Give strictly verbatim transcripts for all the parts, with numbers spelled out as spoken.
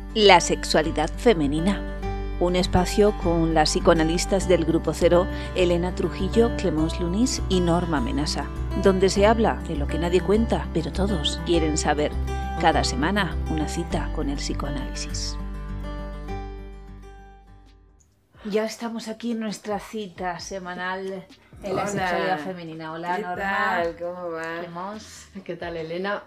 La sexualidad femenina. Un espacio con las psicoanalistas del Grupo Cero, Elena Trujillo, Clemence Lunis y Norma Menasa, donde se habla de lo que nadie cuenta, pero todos quieren saber. Cada semana, una cita con el psicoanálisis. Ya estamos aquí en nuestra cita semanal en la sexualidad femenina. Hola, ¿Qué Norma. tal? ¿Cómo va? Clemence. ¿Qué tal, Elena?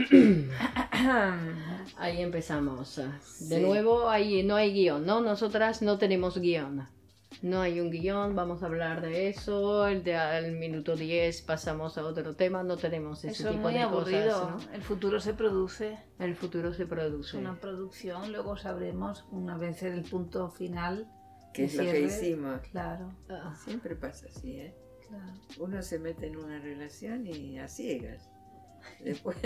Ahí empezamos. De Sí. nuevo, ahí no hay guión, ¿no? Nosotras no tenemos guión. No hay un guión, vamos a hablar de eso. El de al minuto diez pasamos a otro tema, no tenemos ese Eso es tipo muy de aburrido. cosas, ¿no? El futuro se produce. El futuro se Es produce. una producción, luego sabremos una vez en el punto final. ¿Qué es de lo que cierre. hicimos? Claro, Ah, Siempre pasa así, ¿eh? claro. Uno se mete en una relación y a ciegas. Después,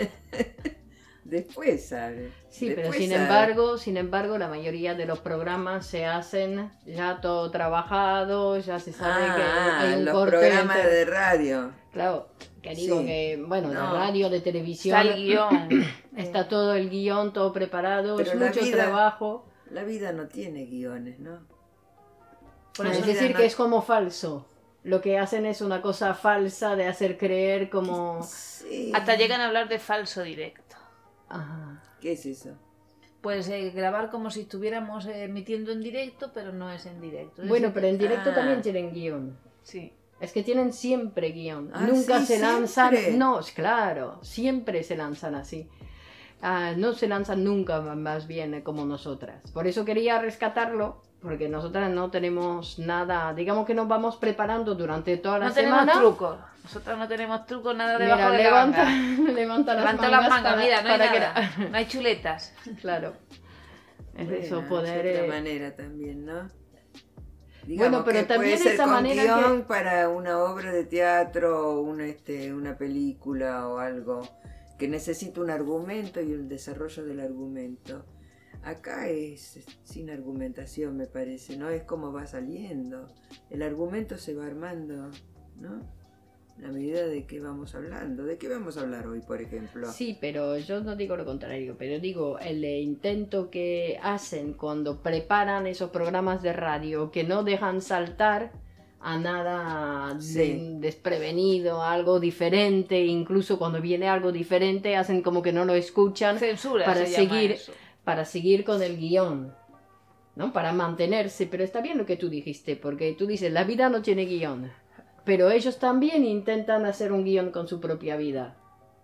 después sabe. Sí, Después pero sin sabe. embargo, sin embargo, la mayoría de los programas se hacen ya todo trabajado, ya se sabe Ah, que hay un los corte programas entre- de radio. Claro, que digo Sí. que, bueno, de No. radio, de televisión, Está el guión. está todo el guión, todo preparado, Pero es la mucho vida- trabajo. La vida no tiene guiones, ¿no? Por es eso decir, no- que es como falso. Lo que hacen es una cosa falsa de hacer creer como... Sí. Hasta llegan a hablar de falso directo. Ajá. ¿Qué es eso? Pues eh, grabar como si estuviéramos eh, emitiendo en directo, pero no es en directo. Es Bueno, decir, pero en directo ah. también tienen guión. sí. Es que tienen siempre guión. Ah, Nunca sí, se lanzan... siempre. No, es claro, siempre se lanzan así. Ah, no se lanzan nunca más bien eh, como nosotras. Por eso quería rescatarlo, porque nosotras no tenemos nada, digamos que nos vamos preparando durante toda la No tenemos semana. trucos. Nosotros no tenemos trucos, nada debajo Mira, de la levanta, manga. levanta las Levanta mangas, las mangas, para, mira, no hay para que nada. la- No hay chuletas. Claro. Es Bueno, eso, poder... es eh, otra manera también, ¿no? Bueno, pero que también puede ser esa con manera guión que- para una obra de teatro o una, este, una película o algo que necesita un argumento y un desarrollo del argumento. Acá es sin argumentación, me parece, ¿no? Es como va saliendo. El argumento se va armando, ¿no? A medida de qué vamos hablando. ¿De qué vamos a hablar hoy, por ejemplo? Sí, pero yo no digo lo contrario, pero digo el eh, intento que hacen cuando preparan esos programas de radio que no dejan saltar a nada de- Sí. desprevenido, a algo diferente, incluso cuando viene algo diferente hacen como que no lo escuchan Censura para se llama seguir, eso. para seguir con el guión, ¿no? Para mantenerse, pero está bien lo que tú dijiste, porque tú dices, la vida no tiene guión, pero ellos también intentan hacer un guión con su propia vida.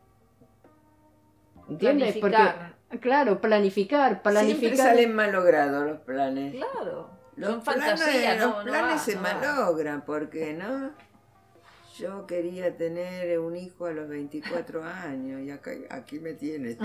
¿Entiendes? Planificar. Porque, claro, planificar, planificar. Siempre salen malogrados los planes. Claro. Los Son planes, fantasías, los no, no planes va, se no va. malogran, porque no. Yo quería tener un hijo a los veinticuatro años y acá, aquí me tienes.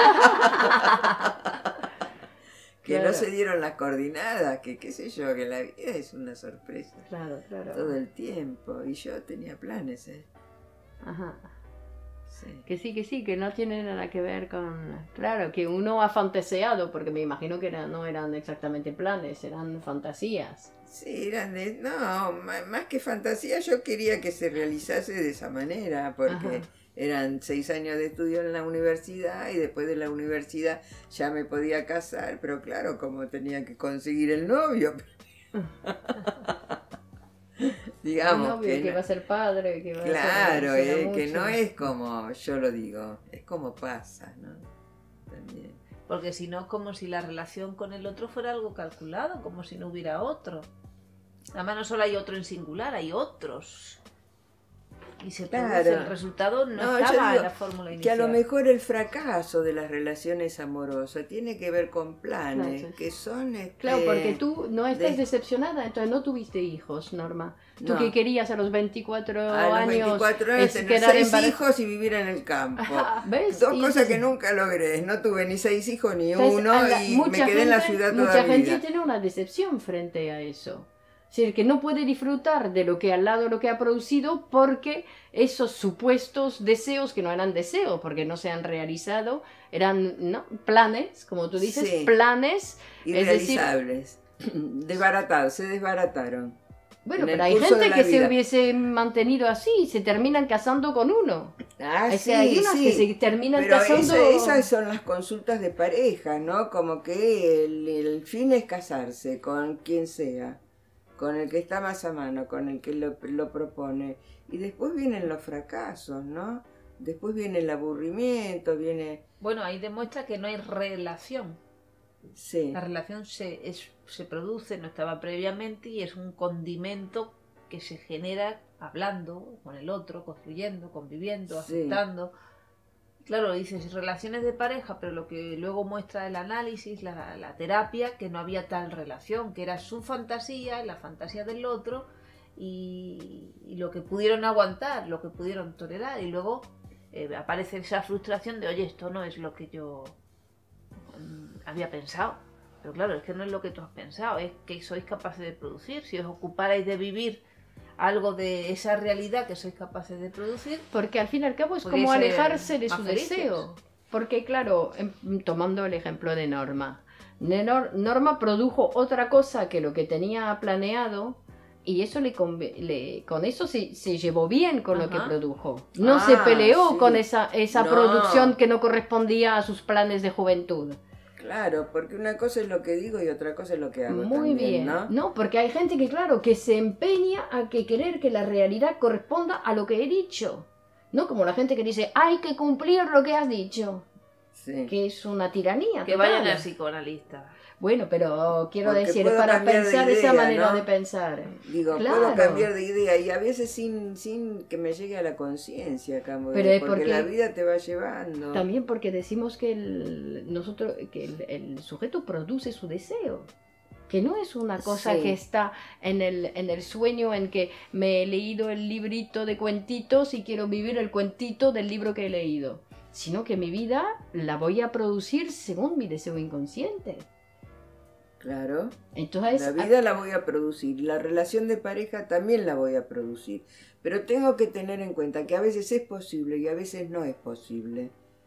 Que Claro. no se dieron las coordinadas, que qué sé yo, que la vida es una sorpresa Claro, claro. todo el tiempo. Y yo tenía planes, ¿eh? Ajá. Sí. Que sí, que sí, que no tiene nada que ver con... Claro, que uno ha fantaseado, porque me imagino que era- no eran exactamente planes, eran fantasías. Sí, eran de... No, ma- más que fantasía, yo quería que se realizase de esa manera, porque Ajá. eran seis años de estudio en la universidad y después de la universidad ya me podía casar, pero claro, como tenía que conseguir el novio. Digamos Un novio que, que no- va a ser padre, que va claro, a ser... eh, que no es como yo lo digo, es como pasa, ¿no? También. Porque si no, como si la relación con el otro fuera algo calculado, como si no hubiera otro. Además, no solo hay otro en singular, hay otros. Y se produce, Claro. el resultado no, No, yo estaba digo en la fórmula Que a inicial. lo mejor el fracaso de las relaciones amorosas tiene que ver con planes, Claro, sí. que son... Este, Claro, porque tú no estás de- decepcionada, entonces no tuviste hijos, Norma. Tú No. que querías a los veinticuatro a los años, veinticuatro años es tener quedar seis embarazada. hijos y vivir en el campo. ¿Ves? Dos Y cosas dices- que nunca logré. No tuve ni seis hijos ni ¿sabes? uno A la- y mucha me quedé en la gente- ciudad toda Mucha la gente vida. tiene una decepción frente a eso. Es decir, que no puede disfrutar de lo que al lado lo que ha producido porque esos supuestos deseos, que no eran deseos porque no se han realizado, eran ¿no? planes, como tú dices, Sí. planes, es decir, Irrealizables. Desbaratados, se desbarataron. Bueno, en pero el hay curso de gente la que se vida. hubiese mantenido así y se terminan casando con uno. Ah, O sí, sea, hay unas sí. que se terminan Pero casando... esa- esas son las consultas de pareja, ¿no? Como que el, el fin es casarse con quien sea, con el que está más a mano, con el que lo, lo propone. Y después vienen los fracasos, ¿no? Después viene el aburrimiento, viene... Bueno, ahí demuestra que no hay relación. Sí, La relación se, es, se produce, no estaba previamente y es un condimento que se genera hablando con el otro, construyendo, conviviendo, Sí. aceptando. Claro, dices relaciones de pareja, pero lo que luego muestra el análisis, la, la terapia, que no había tal relación, que era su fantasía, la fantasía del otro y, y lo que pudieron aguantar, lo que pudieron tolerar y luego eh, aparece esa frustración de, oye, esto no es lo que yo mm, había pensado. Pero claro, es que no es lo que tú has pensado, es que sois capaces de producir. Si os ocuparais de vivir algo de esa realidad que sois capaces de producir, Porque al fin y al cabo es podríais como ser alejarse de más su felices. deseo. Porque claro, em, tomando el ejemplo de Norma, Nenor- Norma produjo otra cosa que lo que tenía planeado y eso le, conve- le- con eso se, se llevó bien con lo que Ajá. produjo. No Ah, se peleó sí. con esa, esa No. producción que no correspondía a sus planes de juventud. claro, porque una cosa es lo que digo y otra cosa es lo que hago Muy también, bien. ¿no? No, porque hay gente que, claro, que se empeña a que querer que la realidad corresponda a lo que he dicho. No como la gente que dice, hay que cumplir lo que has dicho. Sí. Que es una tiranía. que total. vayan al psicoanalista. Bueno, pero quiero Porque decir, puedo para cambiar de pensar esa idea, manera ¿no? de pensar. Digo, Claro. puedo cambiar de idea y a veces sin, sin que me llegue a la conciencia, Camo, Pero es porque, porque- la vida te va llevando. También porque decimos que el, nosotros, que el, el sujeto produce su deseo. Que no es una cosa Sí. que está en el, en el sueño en que me he leído el librito de cuentitos y quiero vivir el cuentito del libro que he leído. Sino que mi vida la voy a producir según mi deseo inconsciente. Claro, Entonces, la vida la voy a producir, la relación de pareja también la voy a producir, pero tengo que tener en cuenta que a veces es posible y a veces no es posible.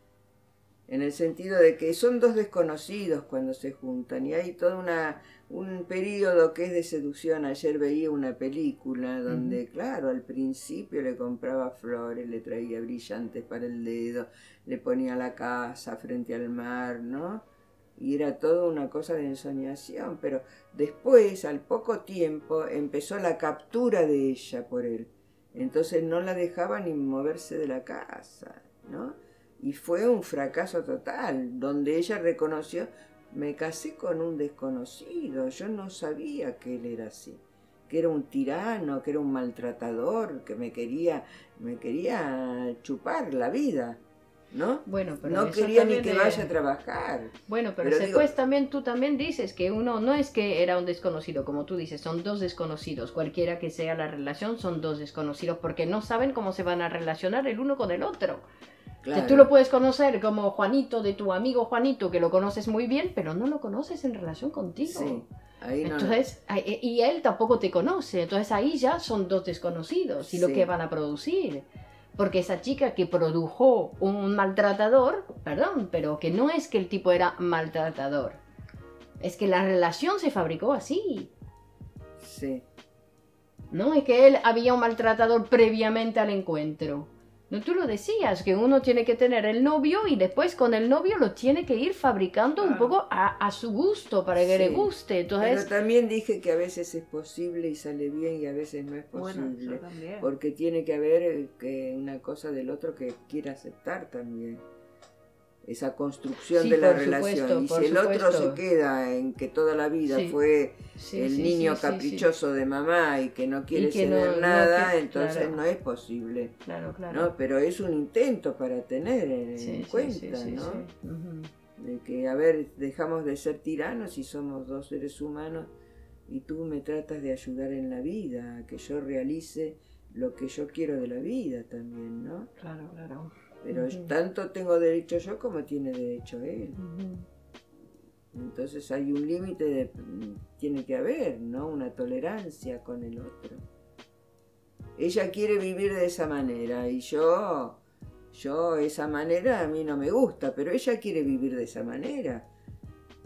En el sentido de que son dos desconocidos cuando se juntan y hay todo una, un periodo que es de seducción. Ayer veía una película donde, uh-huh. claro, al principio le compraba flores, le traía brillantes para el dedo, le ponía la casa frente al mar, ¿no? Y era toda una cosa de ensoñación, pero después, al poco tiempo, empezó la captura de ella por él. Entonces no la dejaba ni moverse de la casa, ¿no? Y fue un fracaso total, donde ella reconoció, me casé con un desconocido, yo no sabía que él era así, que era un tirano, que era un maltratador, que me quería, me quería chupar la vida, ¿no? Bueno, pero no eso quería ni también que de- vaya a trabajar. Bueno, pero, Pero después digo- también tú también dices que uno no es que era un desconocido, como tú dices, son dos desconocidos. Cualquiera que sea la relación, son dos desconocidos porque no saben cómo se van a relacionar el uno con el otro. O sea, Claro. tú lo puedes conocer como Juanito, de tu amigo Juanito, que lo conoces muy bien, pero no lo conoces en relación contigo. Sí, ahí no. Entonces, ahí- y él tampoco te conoce, entonces ahí ya son dos desconocidos y lo Sí. que van a producir. Porque esa chica que produjo un maltratador, perdón, pero que no es que el tipo era maltratador, es que la relación se fabricó así. Sí, No es que él había un maltratador previamente al encuentro. No, tú lo decías, que uno tiene que tener el novio y después con el novio lo tiene que ir fabricando un Claro. poco a, a su gusto, para que Sí. le guste. Entonces, pero también dije que a veces es posible y sale bien y a veces no es Bueno, posible. eso también. Porque tiene que haber eh, que una cosa del otro que quiera aceptar también. Esa construcción Sí, de la por relación. supuesto, Y por si el otro supuesto. se queda en que toda la vida Sí. fue sí, el sí, niño sí, sí, sí. caprichoso de mamá y que no quiere Y que ceder no- no nada, que- entonces claro. no es posible. Claro, claro. ¿No? Pero es un intento para tener en, Sí, en sí, cuenta, sí, sí, ¿no? sí. Ujú. De que, a ver, dejamos de ser tiranos y somos dos seres humanos y tú me tratas de ayudar en la vida, a que yo realice lo que yo quiero de la vida también, ¿no? Claro, claro. Pero Ujú. tanto tengo derecho yo como tiene derecho él. Ujú. Entonces hay un límite, de, tiene que haber, ¿no? Una tolerancia con el otro. Ella quiere vivir de esa manera y yo, yo esa manera a mí no me gusta, pero ella quiere vivir de esa manera.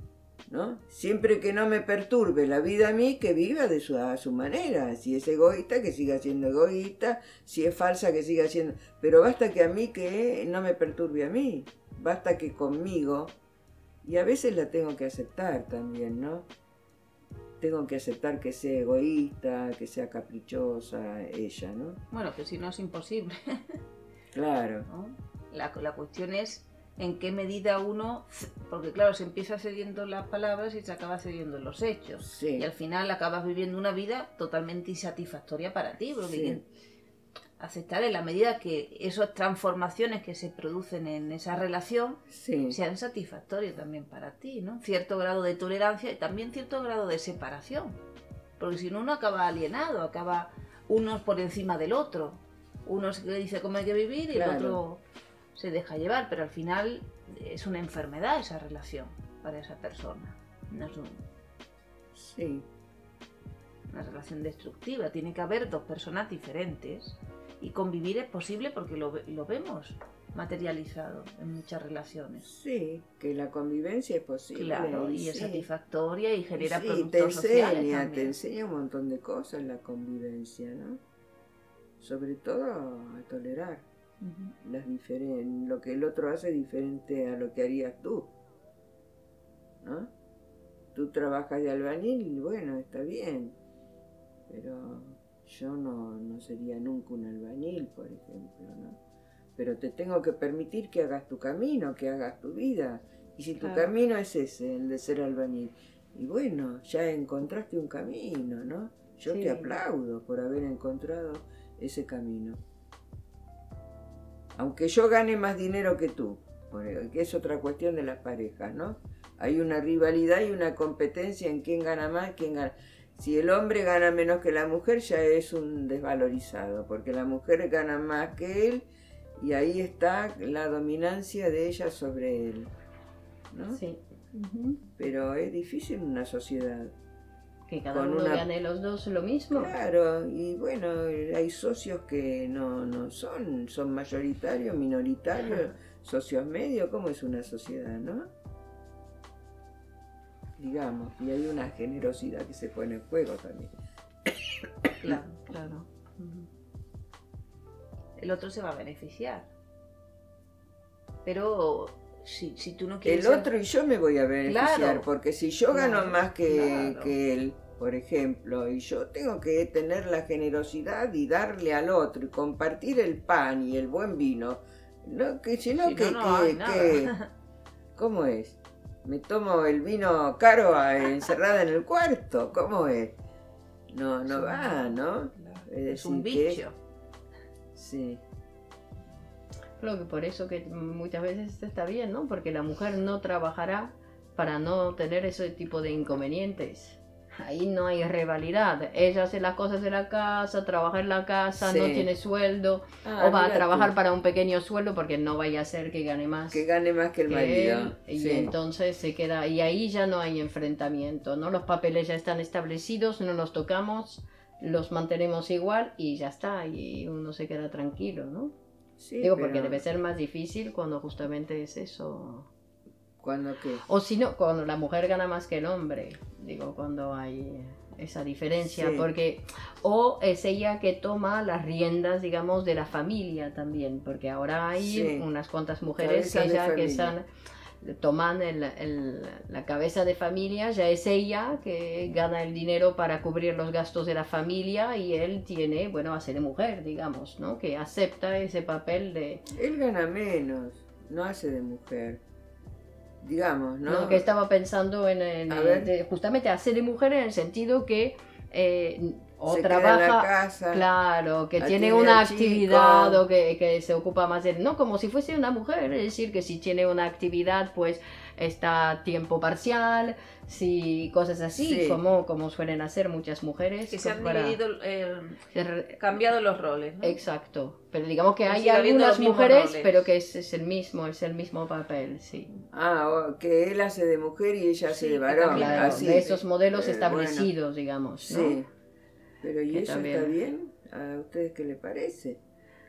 ¿no? Siempre que no me perturbe la vida a mí, que viva de su, a su manera. Si es egoísta, que siga siendo egoísta. Si es falsa, que siga siendo... Pero basta que a mí que no me perturbe a mí. Basta que conmigo... Y a veces la tengo que aceptar también, ¿no? Tengo que aceptar que sea egoísta, que sea caprichosa, ella, ¿no? Bueno, que si no es imposible. Claro. ¿No? La, la cuestión es en qué medida uno... Porque claro, se empieza cediendo las palabras y se acaba cediendo en los hechos. Sí. Y al final acabas viviendo una vida totalmente insatisfactoria para ti. Porque Sí. aceptar en la medida que esas transformaciones que se producen en esa relación Sí. sean satisfactorias también para ti, ¿no? Cierto grado de tolerancia y también cierto grado de separación. Porque si no, uno acaba alienado, acaba uno por encima del otro. Uno se le dice cómo hay que vivir y Claro. el otro se deja llevar, pero al final es una enfermedad esa relación para esa persona. No es un- Sí. una relación destructiva. Tiene que haber dos personas diferentes y convivir es posible porque lo, ve- lo vemos materializado en muchas relaciones. Sí, que la convivencia es posible. Claro, y es sí. satisfactoria y genera Sí, productos te sociales enseña, te también. enseña un montón de cosas la convivencia, ¿no? Sobre todo a tolerar Ujú. las diferen- lo que el otro hace diferente a lo que harías tú, ¿no? Tú trabajas de albañil y bueno, está bien, pero yo no, no sería nunca un albañil, por ejemplo, ¿no? Pero te tengo que permitir que hagas tu camino, que hagas tu vida. Y si tu Claro. camino es ese, el de ser albañil, y bueno, ya encontraste un camino, ¿no? Yo Sí. te aplaudo por haber encontrado ese camino. Aunque yo gane más dinero que tú, por- que es otra cuestión de las parejas, ¿no? Hay una rivalidad y una competencia en quién gana más, quién gana... Si el hombre gana menos que la mujer, ya es un desvalorizado, porque la mujer gana más que él y ahí está la dominancia de ella sobre él, ¿no? Sí. Ujú. Pero es difícil en una sociedad. Que cada Con uno una- gane los dos lo mismo. Claro, y bueno, hay socios que no, no son, son mayoritarios, minoritarios, socios medios, ¿cómo es una sociedad, no? Digamos, y hay una generosidad que se pone en juego también. Claro, claro. Ujú. El otro se va a beneficiar. Pero si, si tú no quieres... El ser- otro y yo me voy a beneficiar, Claro. porque si yo gano Claro, más que, claro. que él, por ejemplo, y yo tengo que tener la generosidad y darle al otro y compartir el pan y el buen vino, no, que si no, Si no, que, no que- hay que- nada. ¿cómo es? ¿Me tomo el vino caro a- encerrada en el cuarto? ¿Cómo es? No, no Sí. va, ¿no? Claro, Es es un decir, que- bicho. Sí, Creo que por eso que muchas veces está bien, ¿no? Porque la mujer no trabajará para no tener ese tipo de inconvenientes. Ahí no hay rivalidad. Ella hace las cosas de la casa, trabaja en la casa, Sí. no tiene sueldo, Ah, o va a mira trabajar tú, para un pequeño sueldo porque no vaya a ser que gane más que gane más que el que marido. él, y Sí. entonces se queda, y ahí ya no hay enfrentamiento, ¿no? Los papeles ya están establecidos, no los tocamos, los mantenemos igual y ya está, y uno se queda tranquilo, ¿no? Sí, Digo, pero porque debe ser más difícil cuando justamente es eso. ¿cuándo qué? O si no, cuando la mujer gana más que el hombre, digo, cuando hay esa diferencia, Sí. porque o es ella que toma las riendas, digamos, de la familia también, porque ahora hay Sí. unas cuantas mujeres Cabezas que de ya que familia. están toman el- el- la cabeza de familia, ya es ella que gana el dinero para cubrir los gastos de la familia y él tiene, bueno, hace de mujer, digamos, ¿no? Que acepta ese papel de... Él gana menos, no hace de mujer. Digamos, ¿no? No, que estaba pensando en, en- A ver. de- justamente hacer de mujer en el sentido que eh, o Se queda en la trabaja, casa. claro, que tiene atiende una al chico. actividad o que, que se ocupa más de, no como si fuese una mujer, es decir, que si tiene una actividad pues está a tiempo parcial, si cosas así, Sí. como, como suelen hacer muchas mujeres. Que se han para- dividido, eh, ser- cambiado los roles, ¿no? Exacto, pero digamos que Pero hay sigue habiendo algunas los mismos mujeres, roles. pero que es, es el mismo, es el mismo papel, sí. Ah, o- que él hace de mujer y ella hace Sí, de que varón. también- Claro, así. de esos modelos Eh, establecidos, digamos, ¿no? Sí. Pero ¿y Que eso también- está bien? ¿A ustedes qué les parece?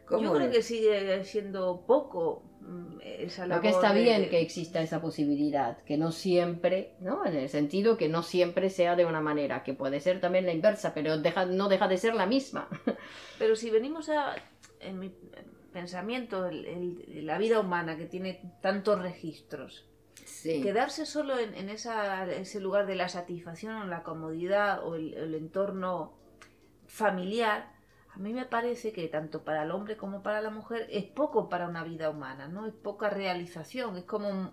¿Cómo Yo creo es? que sigue siendo poco mm, esa Lo que labor está de- bien que exista esa posibilidad, que no siempre, ¿no? En el sentido que no siempre sea de una manera, que puede ser también la inversa, pero deja, no deja de ser la misma. Pero si venimos a, en mi pensamiento, el- el- la vida humana que tiene tantos registros, Sí. quedarse solo en, en esa, ese lugar de la satisfacción o la comodidad o el, el entorno familiar, a mí me parece que tanto para el hombre como para la mujer es poco para una vida humana, ¿no? Es poca realización, es como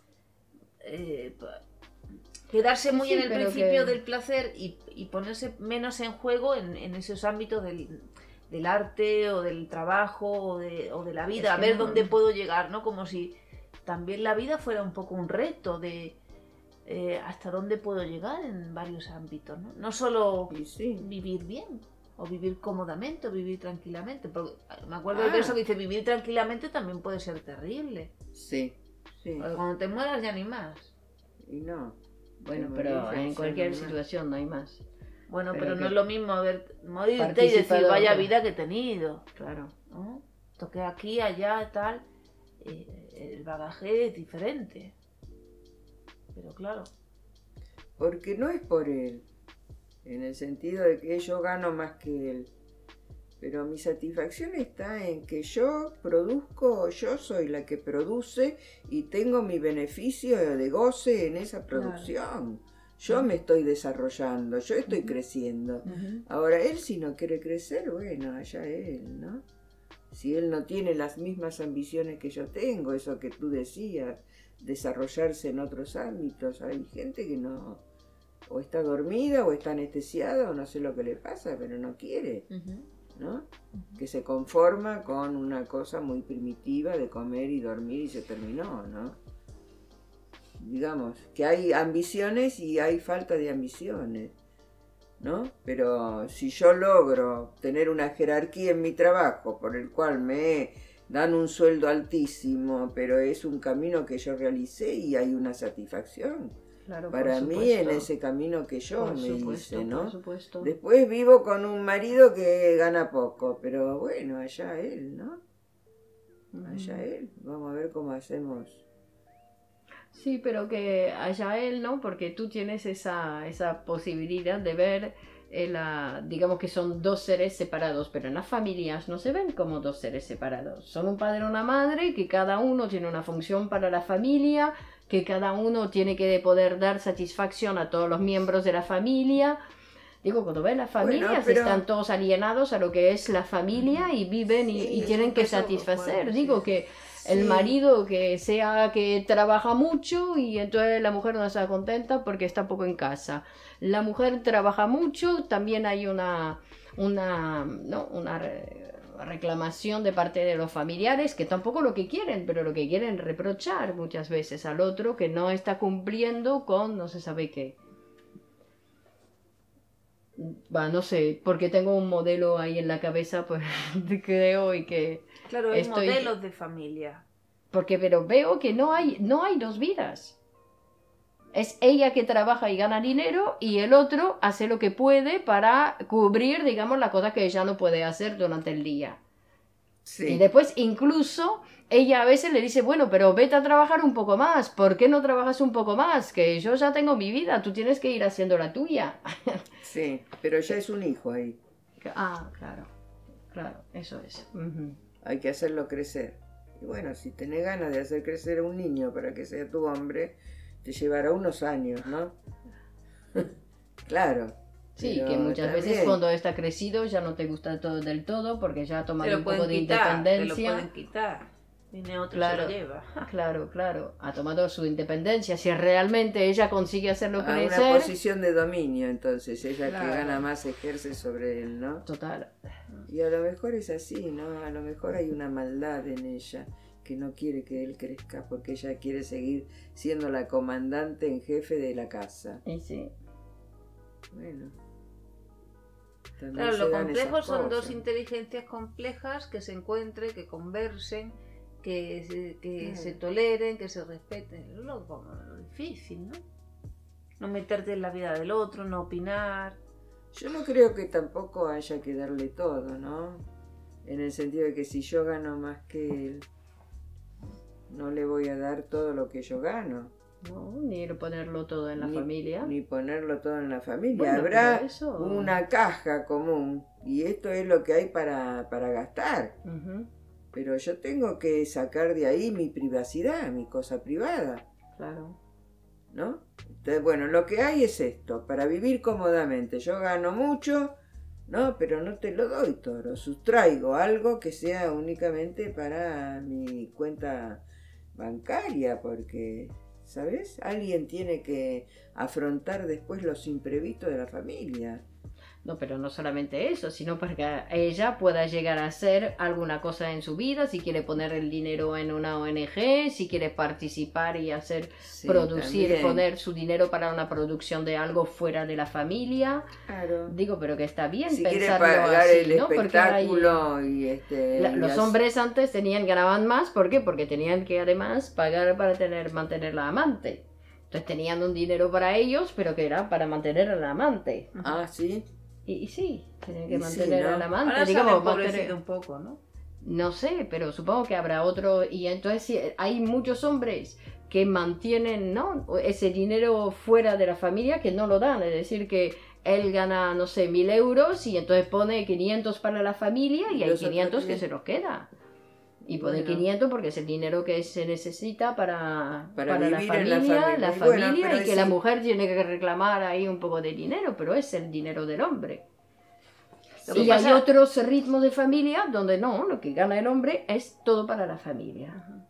eh, quedarse muy Sí, en el pero principio que- del placer y, y ponerse menos en juego en, en esos ámbitos del, del arte o del trabajo o de, o de la vida, Es a que ver no- dónde puedo llegar, ¿no? Como si también la vida fuera un poco un reto de eh, hasta dónde puedo llegar en varios ámbitos, ¿no? No solo Y sí. vivir bien o vivir cómodamente o vivir tranquilamente, porque me acuerdo Ah. del verso que dice vivir tranquilamente también puede ser terrible, Sí. Sí. porque cuando te mueras ya ni más. Y no. Bueno, Te pero morís, en ya cualquier no hay más. situación no hay más. Bueno, Pero pero, no que es lo mismo haber morirte y decir participado, vaya claro. vida que he tenido, Claro. ¿no? Toqué aquí, allá, tal, eh, el bagaje es diferente, pero claro. Porque no es por él, en el sentido de que yo gano más que él. Pero mi satisfacción está en que yo produzco, yo soy la que produce y tengo mi beneficio de goce en esa producción. Yo Ujú. me estoy desarrollando, yo estoy Ujú. creciendo. Ahora él si no quiere crecer, bueno, allá él, ¿no? Si él no tiene las mismas ambiciones que yo tengo, eso que tú decías, desarrollarse en otros ámbitos, hay gente que no, o está dormida o está anestesiada o no sé lo que le pasa, pero no quiere, Ujú. ¿no? Que se conforma con una cosa muy primitiva de comer y dormir y se terminó, ¿no? Digamos, que hay ambiciones y hay falta de ambiciones, ¿no? Pero si yo logro tener una jerarquía en mi trabajo por el cual me dan un sueldo altísimo, pero es un camino que yo realicé y hay una satisfacción Claro, para por mí supuesto. en ese camino que yo Por me supuesto, hice, ¿no? por supuesto. Después vivo con un marido que gana poco, pero bueno, allá él, ¿no? Allá Ujú. él. Vamos a ver cómo hacemos. Sí, pero que haya él, ¿no? Porque tú tienes esa, esa posibilidad de ver, eh, la, digamos que son dos seres separados, pero en las familias no se ven como dos seres separados. Son un padre y una madre, que cada uno tiene una función para la familia, que cada uno tiene que poder dar satisfacción a todos los miembros de la familia. Digo, cuando ves las Bueno, familias pero- están todos alienados a lo que es la familia y viven y, Sí, y es tienen un que peso satisfacer. fuerte, Digo sí. que el Sí. marido que sea que trabaja mucho y entonces la mujer no está contenta porque está poco en casa. La mujer trabaja mucho, también hay una, una, ¿no? una re- reclamación de parte de los familiares que tampoco lo que quieren, pero lo que quieren reprochar muchas veces al otro que no está cumpliendo con no se sabe qué. Va, no sé, porque tengo un modelo ahí en la cabeza, pues creo y que Claro, hay estoy... modelos de familia. Porque pero veo que no hay, no hay dos vidas. Es ella que trabaja y gana dinero y el otro hace lo que puede para cubrir, digamos, la cosa que ella no puede hacer durante el día. Sí. Y después incluso ella a veces le dice, bueno, pero vete a trabajar un poco más. ¿Por qué no trabajas un poco más? Que yo ya tengo mi vida, tú tienes que ir haciendo la tuya. Sí, pero ya es un hijo ahí. Ah, claro, claro, eso es. Ujú. Hay que hacerlo crecer. Y bueno, si tenés ganas de hacer crecer a un niño para que sea tu hombre, te llevará unos años, ¿no? Claro. Sí, pero que muchas está veces bien. cuando está crecido ya no te gusta todo del todo porque ya ha Te tomado lo un poco pueden de quitar, te lo independencia. pueden quitar. Viene otro y Claro. se lo lleva. Claro, claro, ha tomado su independencia. Si realmente ella consigue hacerlo A una crecer, posición de dominio, entonces, ella Claro. que gana más ejerce sobre él, ¿no? total. Y a lo mejor es así, ¿no? A lo mejor hay una maldad en ella que no quiere que él crezca porque ella quiere seguir siendo la comandante en jefe de la casa. Y sí. Bueno. también Claro, se lo dan complejo esas son dos cosas. inteligencias complejas que se encuentren, que conversen, que se, que Claro. se toleren, que se respeten. Es lo, lo difícil, ¿no? No meterte en la vida del otro, no opinar. Yo no creo que tampoco haya que darle todo, ¿no? En el sentido de que si yo gano más que él, no le voy a dar todo lo que yo gano. No, ni ponerlo todo en la ni, familia. Ni ponerlo todo en la familia. Bueno, habrá eso... una caja común y esto es lo que hay para, para gastar. Uh-huh. Pero yo tengo que sacar de ahí mi privacidad, mi cosa privada. Claro. ¿No? Entonces, bueno, lo que hay es esto, para vivir cómodamente. Yo gano mucho, no, pero no te lo doy todo. Sustraigo algo que sea únicamente para mi cuenta bancaria, porque... ¿Sabes? Alguien tiene que afrontar después los imprevistos de la familia. No, pero no solamente eso, sino para que ella pueda llegar a hacer alguna cosa en su vida, si quiere poner el dinero en una O N G, si quiere participar y hacer, sí, producir, también. Poner su dinero para una producción de algo fuera de la familia. Claro. Digo, pero que está bien si pensarlo quiere pagar así, el ¿no? espectáculo Porque hay, y este... la, y los así. hombres antes tenían, ganaban más, ¿por qué? Porque tenían que además pagar para tener, mantener la amante. Entonces tenían un dinero para ellos, pero que era para mantener a la amante. Ah, ¿sí? Y, y sí, tenían que y mantener sí, ¿no? al amante. Ahora digamos, se han empobrecido mantener... un poco, ¿no? No sé, pero supongo que habrá otro. Y entonces sí, hay muchos hombres que mantienen, ¿no?, ese dinero fuera de la familia, que no lo dan. Es decir, que él gana, no sé, mil euros y entonces pone quinientos para la familia y, y hay quinientos que se los queda. Y pone bueno. quinientos porque es el dinero que se necesita para, para, para la familia, la familia, la familia y, bueno, y que sí. La mujer tiene que reclamar ahí un poco de dinero, pero es el dinero del hombre. Sí, y pasa... hay otros ritmos de familia donde no, lo que gana el hombre es todo para la familia. Uh-huh.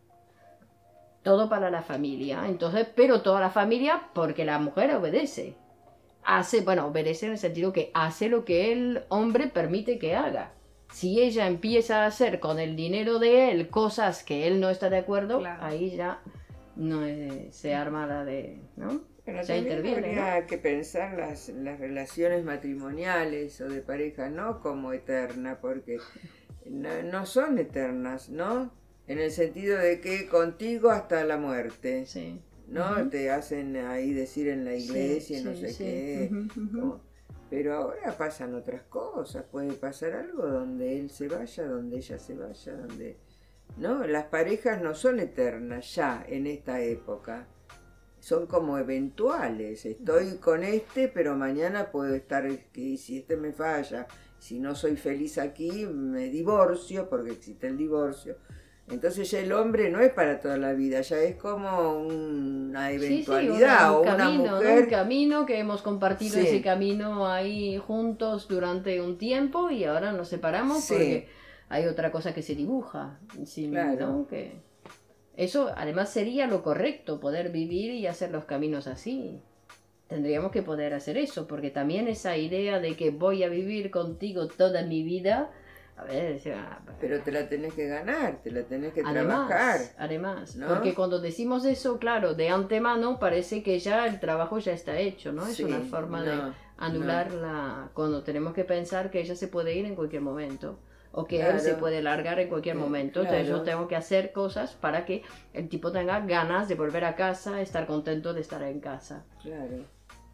Todo para la familia. Entonces, pero toda la familia porque la mujer obedece. Hace, bueno, obedece en el sentido que hace lo que el hombre permite que haga. Si ella empieza a hacer con el dinero de él cosas que él no está de acuerdo, claro. Ahí ya no es, se arma la de, ¿no? Pero se interviene. Habría ¿no? que pensar las, las relaciones matrimoniales o de pareja no como eternas, porque no, no son eternas, ¿no? En el sentido de que contigo hasta la muerte, sí. ¿no? Uh-huh. Te hacen ahí decir en la iglesia, sí, no sí, sé sí. qué. Uh-huh, uh-huh. Como, pero ahora pasan otras cosas, puede pasar algo donde él se vaya, donde ella se vaya, donde... ¿No? Las parejas no son eternas ya en esta época, son como eventuales. Estoy con este, pero mañana puedo estar, que si este me falla, si no soy feliz aquí, me divorcio, porque existe el divorcio. Entonces ya el hombre no es para toda la vida, ya es como una eventualidad, sí, sí, una, un o camino, una mujer... ¿no? Un camino que hemos compartido, sí. Ese camino ahí juntos durante un tiempo y ahora nos separamos, sí. Porque hay otra cosa que se dibuja. Sí, claro. ¿No? Que eso además sería lo correcto, poder vivir y hacer los caminos así. Tendríamos que poder hacer eso, porque también esa idea de que voy a vivir contigo toda mi vida... A ver, pero te la tenés que ganar, te la tenés que además, trabajar. Además, ¿no? Porque cuando decimos eso, claro, de antemano parece que ya el trabajo ya está hecho, ¿no? Es sí, una forma no, de anular no. la... Cuando tenemos que pensar que ella se puede ir en cualquier momento, o que claro. Él se puede largar en cualquier momento, claro. Entonces yo tengo que hacer cosas para que el tipo tenga ganas de volver a casa, estar contento de estar en casa. Claro.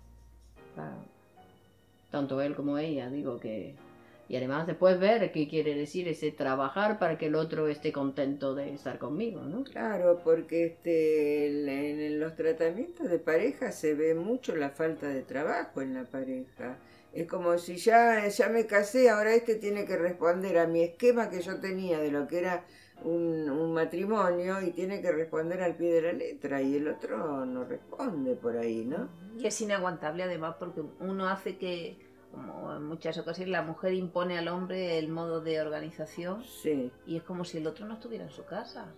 Claro. Tanto él como ella, digo que... Y además después ver qué quiere decir ese trabajar para que el otro esté contento de estar conmigo, ¿no? Claro, porque este, en los tratamientos de pareja se ve mucho la falta de trabajo en la pareja. Es como si ya, ya me casé, ahora este tiene que responder a mi esquema que yo tenía de lo que era un, un matrimonio y tiene que responder al pie de la letra y el otro no responde por ahí, ¿no? Y es inaguantable además porque uno hace que... Como en muchas ocasiones la mujer impone al hombre el modo de organización, sí. Y es como si el otro no estuviera en su casa,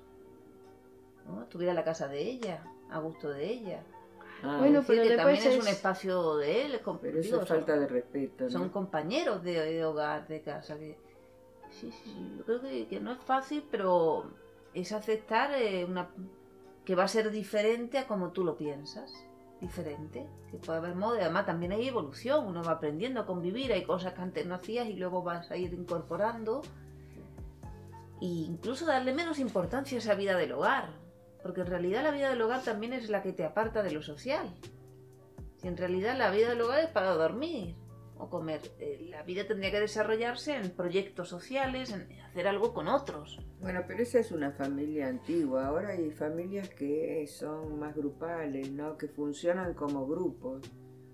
¿no? Estuviera en la casa de ella, a gusto de ella. Ah, bueno, pero que también es... es un espacio de él. Es pero eso es falta de respeto, ¿no? Son compañeros de, de hogar, de casa. Que, sí, sí, yo creo que, que no es fácil, pero es aceptar eh, una, que va a ser diferente a como tú lo piensas. Diferente, que puede haber modo, y además también hay evolución, uno va aprendiendo a convivir, hay cosas que antes no hacías y luego vas a ir incorporando, e incluso darle menos importancia a esa vida del hogar, porque en realidad la vida del hogar también es la que te aparta de lo social. Si en realidad la vida del hogar es para dormir, o comer. Eh, la vida tendría que desarrollarse en proyectos sociales, en hacer algo con otros. Bueno, pero esa es una familia antigua. Ahora hay familias que son más grupales, ¿no? Que funcionan como grupos.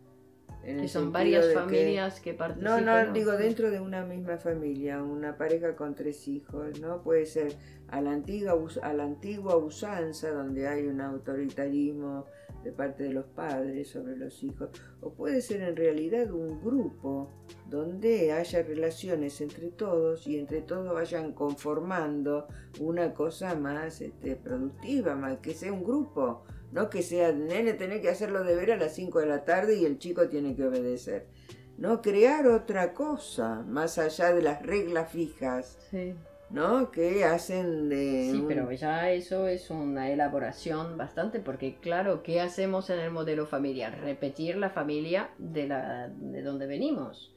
En Que el son sentido varias de familias que, No, participan. no, ¿no? digo dentro de una misma familia, una pareja con tres hijos, ¿no? Puede ser a la antigua, us- a la antigua usanza, donde hay un autoritarismo de parte de los padres sobre los hijos, o puede ser en realidad un grupo donde haya relaciones entre todos y entre todos vayan conformando una cosa más este, productiva, más que sea un grupo. No que sea, nene, tenés que hacerlo de ver a las cinco de la tarde y el chico tiene que obedecer. No, crear otra cosa, más allá de las reglas fijas, Sí. ¿no? Que hacen de... Sí, un- pero ya eso es una elaboración bastante, porque claro, ¿qué hacemos en el modelo familiar? Repetir la familia de, la, de donde venimos.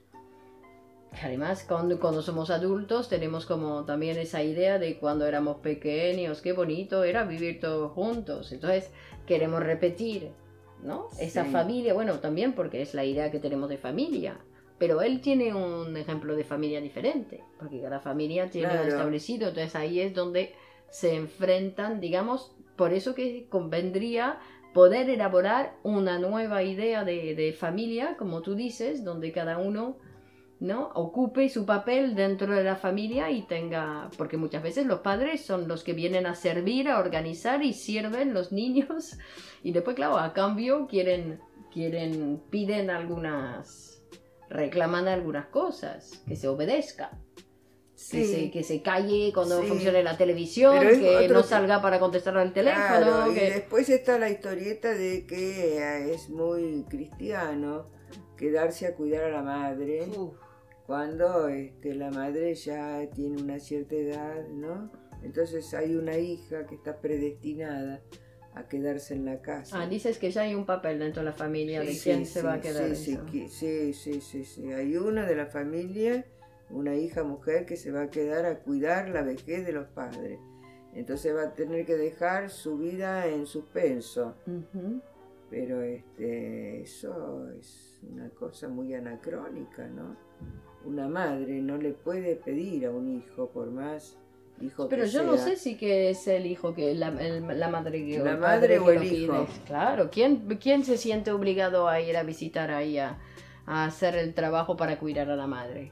Además, cuando, cuando somos adultos tenemos como también esa idea de cuando éramos pequeños, qué bonito era vivir todos juntos. Entonces queremos repetir, ¿no? Esa Sí. familia, bueno, también porque es la idea que tenemos de familia. Pero él tiene un ejemplo de familia diferente, porque cada familia tiene Claro. un establecido. Entonces ahí es donde se enfrentan, digamos, por eso que convendría poder elaborar una nueva idea de, de familia, como tú dices, donde cada uno, ¿no?, ocupe su papel dentro de la familia y tenga, porque muchas veces los padres son los que vienen a servir, a organizar y sirven los niños y después, claro, a cambio quieren, quieren, piden algunas, reclaman algunas cosas, que se obedezca. Que, Sí. se, que se calle cuando Sí. funcione la televisión, Pero es que otro no ti- salga para contestar al teléfono. Claro, y que... después está la historieta de que eh, es muy cristiano quedarse a cuidar a la madre Uf, cuando este, la madre ya tiene una cierta edad, ¿no? Entonces hay una hija que está predestinada a quedarse en la casa. Ah, dices que ya hay un papel dentro de la familia de Sí, quién sí, se va a sí, quedar. sí, eso. sí, sí, sí, sí, sí. Hay una de la familia, una hija mujer que se va a quedar a cuidar la vejez de los padres. Entonces va a tener que dejar su vida en suspenso. Ujú. Pero este, eso es una cosa muy anacrónica, ¿no? Una madre no le puede pedir a un hijo, por más hijo Pero que yo sea. no sé si que es el hijo que la, el- la madre que La el madre padre o que el lo hijo. pide. Claro, ¿quién, quién se siente obligado a ir a visitar ahí a, a hacer el trabajo para cuidar a la madre?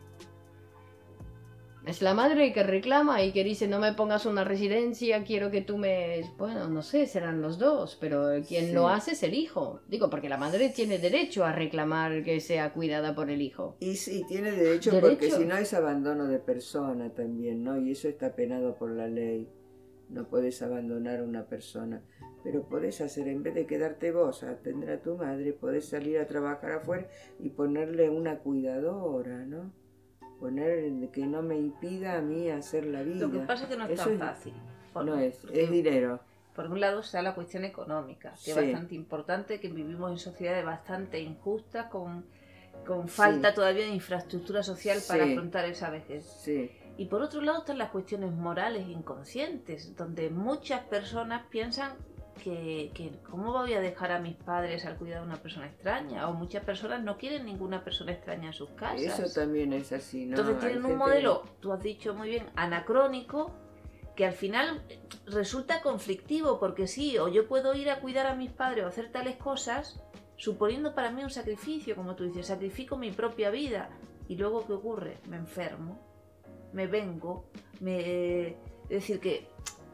Es la madre que reclama y que dice no me pongas una residencia, quiero que tú me... Bueno, no sé, serán los dos, pero quien Sí. lo hace es el hijo. Digo, porque la madre tiene derecho a reclamar que sea cuidada por el hijo. Y sí, tiene derecho, ¿Derecho? porque si no es abandono de persona también, ¿no? Y eso está penado por la ley. No podés abandonar a una persona. Pero podés hacer, en vez de quedarte vos a atender a tu madre, podés salir a trabajar afuera y ponerle una cuidadora, ¿no? Poner que no me impida a mí hacer la vida. lo que pasa es que no es Eso tan fácil. Por- No es, porque es dinero. Por un lado está la cuestión económica, que Sí. es bastante importante, que vivimos en sociedades bastante injustas, con, con falta Sí. todavía de infraestructura social para Sí. afrontar esa vejez. Sí, Y por otro lado están las cuestiones morales inconscientes, donde muchas personas piensan que, que ¿cómo voy a dejar a mis padres al cuidado de una persona extraña? O muchas personas no quieren ninguna persona extraña en sus casas. eso también es así, ¿no? Entonces Hay tienen un gente- modelo, tú has dicho muy bien, anacrónico, que al final resulta conflictivo, porque sí, o yo puedo ir a cuidar a mis padres o hacer tales cosas, suponiendo para mí un sacrificio, como tú dices, sacrifico mi propia vida. Y luego, ¿qué ocurre? Me enfermo, me vengo, me... Es decir, que...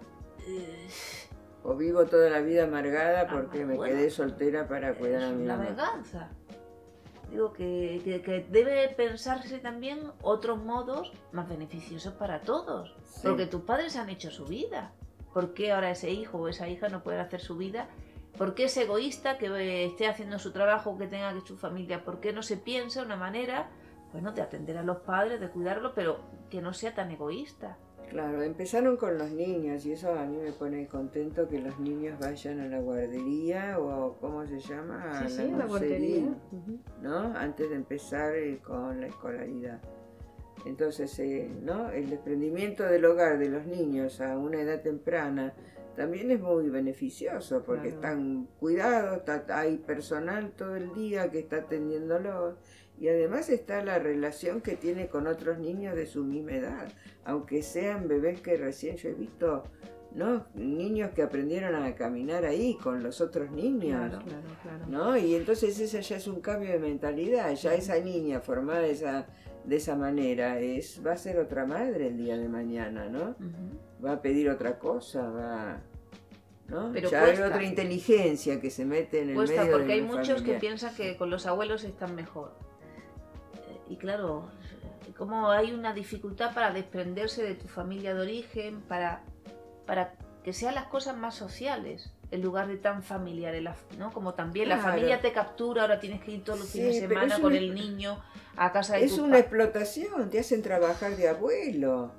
eh, O vivo toda la vida amargada porque Ah, me bueno. quedé soltera para cuidar a es mi una mamá. venganza. Digo que, que- que debe pensarse también otros modos más beneficiosos para todos. Sí. Porque tus padres han hecho su vida. ¿Por qué ahora ese hijo o esa hija no puede hacer su vida? ¿Por qué es egoísta que eh, esté haciendo su trabajo, que tenga que su familia? ¿Por qué no se piensa una manera, bueno, de atender a los padres, de cuidarlos, pero que no sea tan egoísta? Claro, empezaron con los niños y eso a mí me pone contento que los niños vayan a la guardería o ¿cómo se llama? A Sí, sí, la guardería. nursería, Ujú. ¿no? Antes de empezar eh, con la escolaridad. Entonces, eh, ¿no? El desprendimiento del hogar de los niños a una edad temprana también es muy beneficioso porque Claro. están cuidados, está- hay personal todo el día que está atendiéndolos y además está la relación que tiene con otros niños de su misma edad, aunque sean bebés que recién yo he visto, ¿no? Niños que aprendieron a caminar ahí con los otros niños. Claro, claro, claro. ¿No? Y entonces ese ya es un cambio de mentalidad, ya esa niña formada de esa, de esa manera es, va a ser otra madre el día de mañana, ¿no? Ujú. Va a pedir otra cosa, va... ¿no? Pero ya cuesta. hay otra inteligencia que se mete en el Cuesta medio porque de hay la muchos familia. que piensan que con los abuelos están mejor. Eh, Y claro, como hay una dificultad para desprenderse de tu familia de origen, para, para que sean las cosas más sociales, en lugar de tan familiares, la- ¿no? Como también la Claro. familia te captura, ahora tienes que ir todos los Sí, fines de pero semana es con una- el niño a casa de Es tu una pa- explotación, te hacen trabajar de abuelo.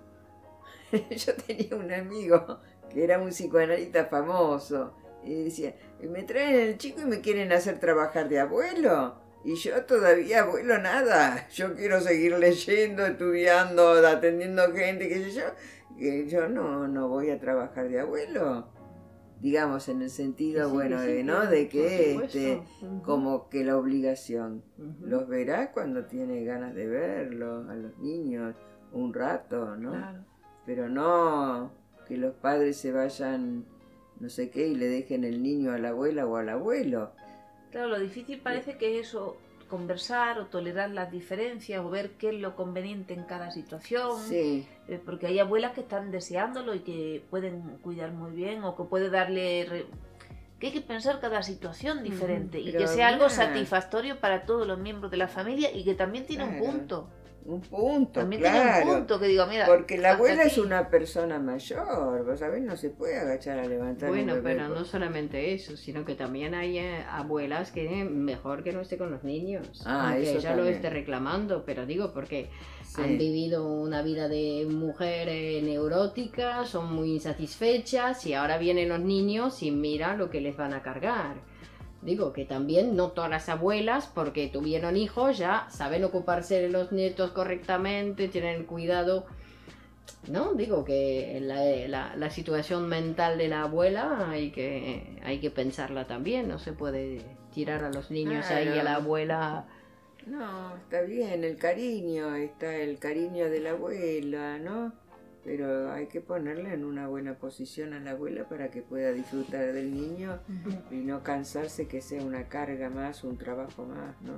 Yo tenía un amigo que era un psicoanalista famoso y decía, me traen el chico y me quieren hacer trabajar de abuelo. Y yo todavía abuelo nada, yo quiero seguir leyendo, estudiando, atendiendo gente, qué sé yo, que yo no, no voy a trabajar de abuelo. Digamos, en el sentido, Sí, bueno, sí, de, ¿no? claro, De por que supuesto. este, Ujú. como que la obligación. Ujú. Los verá cuando tiene ganas de verlos, a los niños, un rato, ¿no? Claro. Pero no que los padres se vayan, no sé qué, y le dejen el niño a la abuela o al abuelo. Claro, lo difícil parece que es eso, conversar o tolerar las diferencias o ver qué es lo conveniente en cada situación. Sí, Eh, porque hay abuelas que están deseándolo y que pueden cuidar muy bien o que puede darle... re- que hay que pensar cada situación diferente y pero que sea algo nada. satisfactorio para todos los miembros de la familia y que también tiene un Claro. punto. un punto, También claro. tiene un punto que digo, mira... Porque la hasta abuela es aquí. una persona mayor, vos sabés, no se puede agachar a levantar un Bueno, bebé, pero no pues. solamente eso, sino que también hay eh, abuelas que mejor que no esté con los niños, Ah, aunque eso ella lo también. esté reclamando, pero digo porque Sí. han vivido una vida de mujer eh, neurótica, son muy insatisfechas y ahora vienen los niños y mira lo que les van a cargar. Digo que también no todas las abuelas, porque tuvieron hijos, ya saben ocuparse de los nietos correctamente, tienen cuidado. No, digo que la, la- la situación mental de la abuela hay que, hay que pensarla también, no se puede tirar a los niños ahí a la Claro. abuela. No, está bien, el cariño, está el cariño de la abuela, ¿no? Pero hay que ponerle en una buena posición a la abuela para que pueda disfrutar del niño y no cansarse que sea una carga más, un trabajo más, ¿no?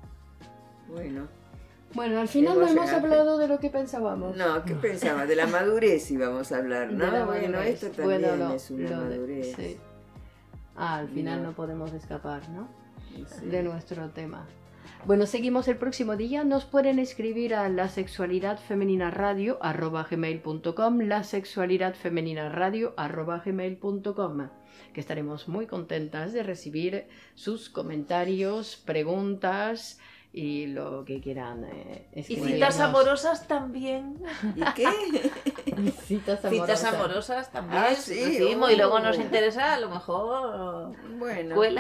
Bueno, Bueno, al final no Hemos hemos llegado. hablado de lo que pensábamos. no, ¿qué pensabas? De la madurez íbamos a hablar, De ¿no? la Bueno, madurez. esto también Bueno, lo- es una lo de- madurez. sí. Ah, al final No. no podemos escapar, ¿no? Sí. De nuestro tema. Bueno, seguimos el próximo día. Nos pueden escribir a la sexualidad femenina radio arroba gmail punto com, la sexualidad femenina radio arroba gmail punto com, que estaremos muy contentas de recibir sus comentarios, preguntas y lo que quieran eh, Y escribirnos. citas amorosas también. ¿Y qué? Citas amorosas. Citas amorosas también. Ah, sí, recibimos y luego uh. nos interesa, a lo mejor Bueno. cuela.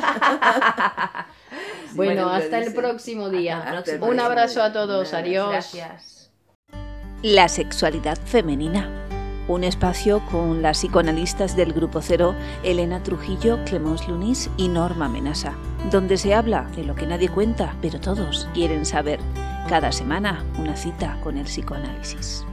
Bueno, Bueno, hasta lo el dice. próximo día. Hasta el Un próximo abrazo a día. todos. Nada, Adiós. Gracias. La sexualidad femenina. Un espacio con las psicoanalistas del Grupo Cero, Elena Trujillo, Clemence Lunis y Norma Menasa, donde se habla de lo que nadie cuenta, pero todos quieren saber. Cada semana una cita con el psicoanálisis.